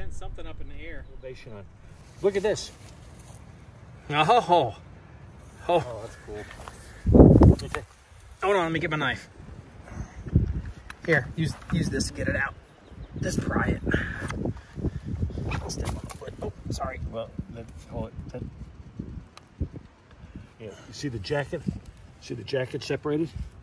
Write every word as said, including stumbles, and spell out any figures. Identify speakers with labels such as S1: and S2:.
S1: send something up in the air.
S2: Elevation on. Look at this.
S1: Oh, oh,
S2: Oh, that's cool.
S1: Hold on, let me get my knife. Here, use use this to get it out. Just pry it. Step on the foot. Oh, sorry.
S2: Well, let's hold it. That, yeah, you see the jacket? See the jacket separated?